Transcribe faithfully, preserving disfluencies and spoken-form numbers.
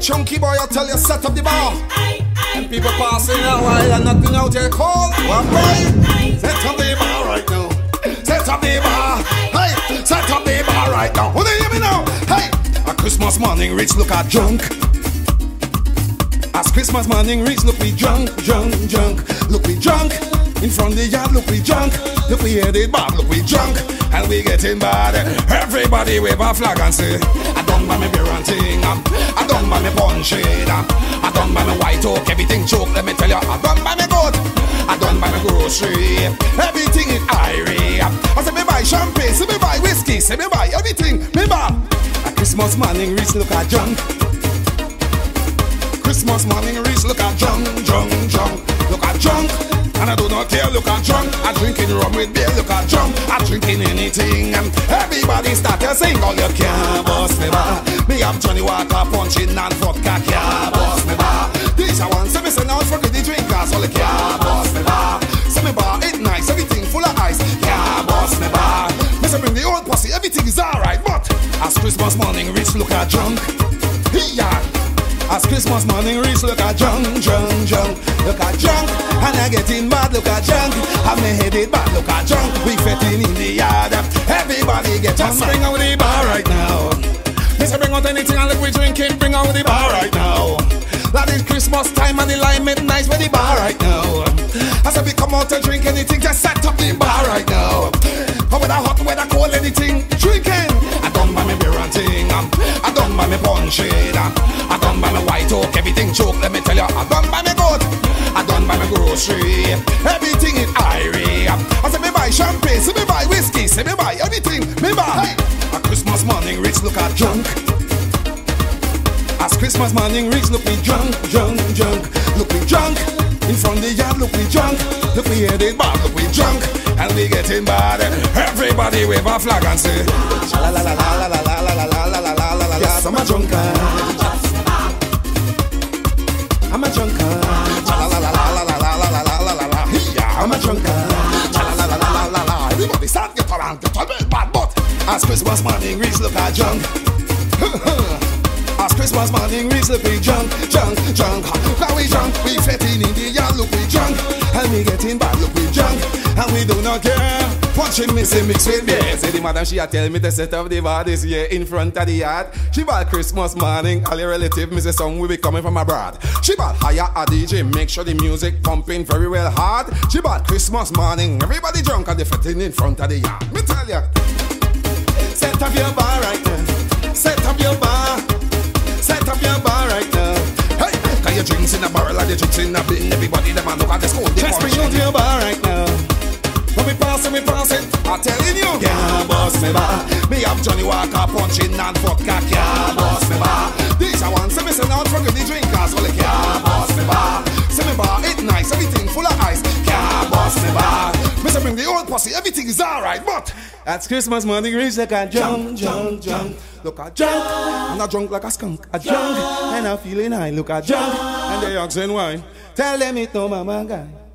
chunky boy, I tell you, set up the bar. And people passing a while and nothing out here call. One boy, set up the bar right now. Set up the bar. Hey, set up the bar right now. Who do you hear me now? Hey, a Christmas morning reach, look at drunk. As Christmas morning reach, look we drunk, drunk, drunk. Look we drunk. In front of the yard, look we drunk. Look we headed back, look we drunk. And we getting bad. Everybody wave a flag and say, I done by me beer and ting. I done by me punch it. I done by me white oak. Everything choke, let me tell you. I done by me goat. I done by me grocery. Everything is irie. I say me buy champagne, say me buy whiskey, say me buy everything. Me buy. A Christmas morning reach, look at drunk. Christmas morning reach, look at drunk, drunk, drunk. Look at drunk. And I do not care, look at drunk. I drinking rum with beer, look at drunk. I drinking anything. And everybody start to sing. All you can't bust me bar. Me have Johnny Walker punching and vodka can't bust me bar. This I want, so me send out for the drinkers. All you can't bust me bar. So me bar, it nice, everything full of ice. Can't bust me bar. Me say bring the old pussy, everything is alright. But as Christmas morning reach, look at drunk. Yeah. As Christmas morning reach, look at drunk, drunk, drunk. Look at drunk, and I getting mad, look at drunk. I'm headed back, look at drunk. We fetting in the yard. Everybody get just bring out the bar right now. Mister bring out anything and look we drinking, bring out the bar right now. That is Christmas time and the lime is nice with the bar right now. I said we come out to drink anything, just set up the bar right now. Come with a hot, with a cold, anything, drinking. I done by me beer and ting. I done by me punch it. I done by me white oak, everything choke, let me tell you. I done by me goat. I done by me grocery. Everything is irie. I said me buy champagne, say me buy whiskey, say me buy everything, me buy. Hey. A Christmas morning reach, look at drunk. As Christmas morning reach, look we drunk, drunk, drunk. Look we drunk. In front of the yard, look we drunk. Look we headed back, look we drunk. And we getting bad. Everybody wave a flag and say, la la la la la la la la la la la la la la. Yes, I'm a drunkard. I'm a drunkard. La la la la la la la la la la la la. Yeah, I'm a drunkard. La la la la la la. Everybody start get around, get a bit bad, but as Christmas morning reach, look at drunk. As Christmas morning reach, look we drunk, drunk, drunk. Now we drunk, we fetting in the yard, look we drunk. And we getting bad, look we drunk. And we do not care. Punching me, say mix with beer. Say the madam, she a tell me to set up the bar this year in front of the yard. She bought Christmas morning, all your relative, me say song will be coming from abroad. She bought hire a D J, make sure the music pumping very well hard. She bought Christmas morning, everybody drunk and they fetting in front of the yard. Me tell ya, set up your bar right now. Set up your bar. Set up your bar right now. Hey, got your drinks in a barrel and your drinks in a bin. Everybody them and look at the school. Just bring out your bar right now. When we pass it, we pass it. I'm telling you, can't bust me bar. Me have Johnny Walker punching and vodka. Can't bust me bar. This I want, so me send out for the drinkers. Well, can't bust me bar. See me bar, it nice, everything full of ice. Can't bust me bar. Me say bring the old pussy, everything is alright, but that's Christmas morning reach, like a drunk, drunk, drunk. Look at drunk, I'm not drunk like a skunk. A drunk, and I'm feeling high. Look at drunk, and they asking why. Tell them it no mama guy.